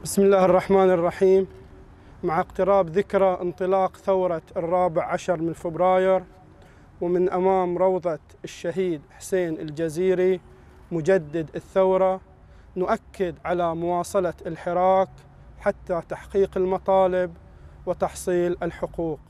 بسم الله الرحمن الرحيم. مع اقتراب ذكرى انطلاق ثورة 14 من فبراير، ومن أمام روضة الشهيد حسين الجزيري مجدد الثورة، نؤكد على مواصلة الحراك حتى تحقيق المطالب وتحصيل الحقوق.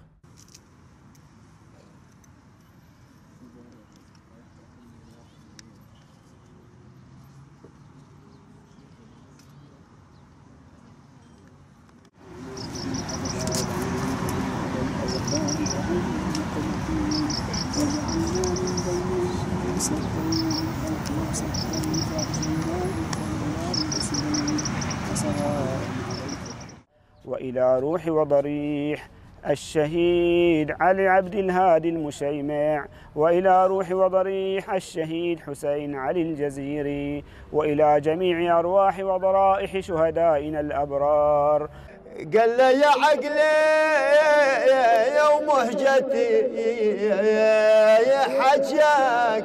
وإلى روح وضريح الشهيد علي عبد الهادي المشيمع، وإلى روح وضريح الشهيد حسين علي الجزيري، وإلى جميع أرواح وضرائح شهدائنا الأبرار. قال لي يا عقلي يا مهجتي يا حجاك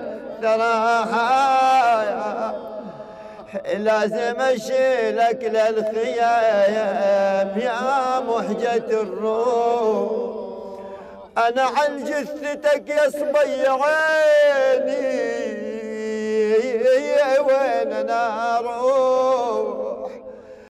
تراها لازم اشيلك للخيام يا مهجة الروح. انا عن جثتك يا صبي عيني وين انا اروح؟